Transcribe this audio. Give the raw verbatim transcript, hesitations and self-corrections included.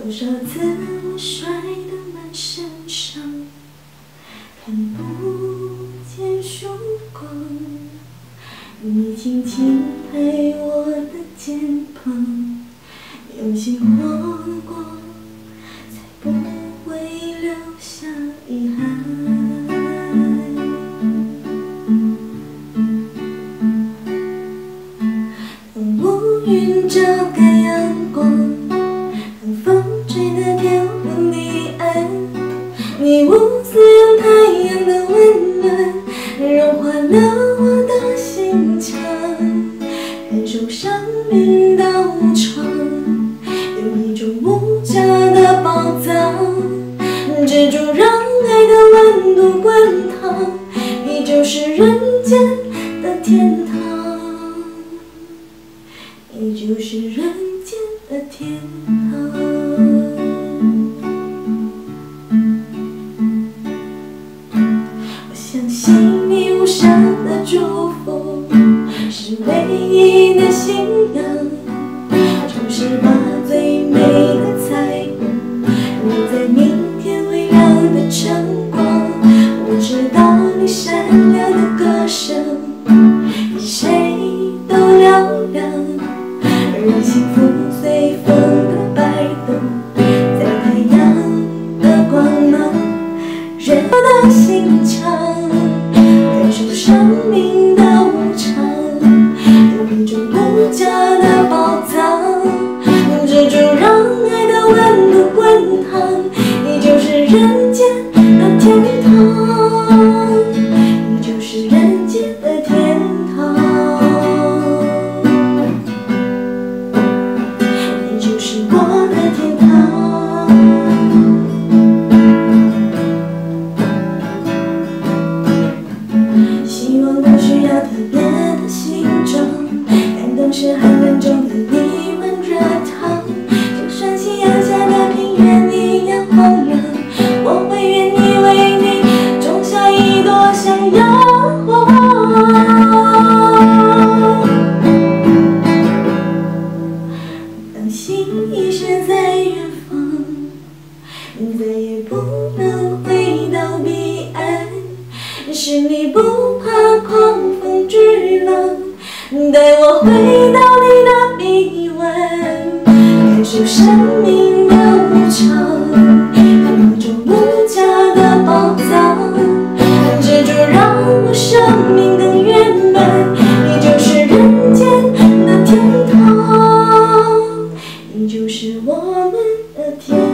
多少次我摔得满身伤，看不见曙光。你轻轻拍我的肩膀，用心活过，才不会留下遗憾。当乌云遮盖阳光，当风吹得天昏地暗，你无私用太阳的温暖融化了我的心肠，感受生命的无常，有一种无价的宝藏，执着让爱的温度滚烫，你就是人间的天堂，你就是人间的天堂。我相信你无声的祝福是唯一的信仰，总是把最美的彩虹留在明天微亮的晨光。我知道你闪亮的歌声比谁都嘹亮，让幸福随风的摆动，在太阳的光芒人的心肠，感受生命的无常，有一种无价的宝藏，执着让爱的温度滚烫，你就是人间的天堂，你就是人间的天堂，你就是我的天堂。希望不需要特别的形状，感动是寒冷中的一碗热汤，就算夕阳下的平原一样荒凉，我会愿意为你种下一朵向阳花。当心遗失在远方，再也不能回到彼岸，是你不怕狂风巨浪，带我回到你的臂弯，感受生命的无常，有一种无价的宝藏，执着让我生命更圆满，你就是人间的天堂，你就是我们的天堂。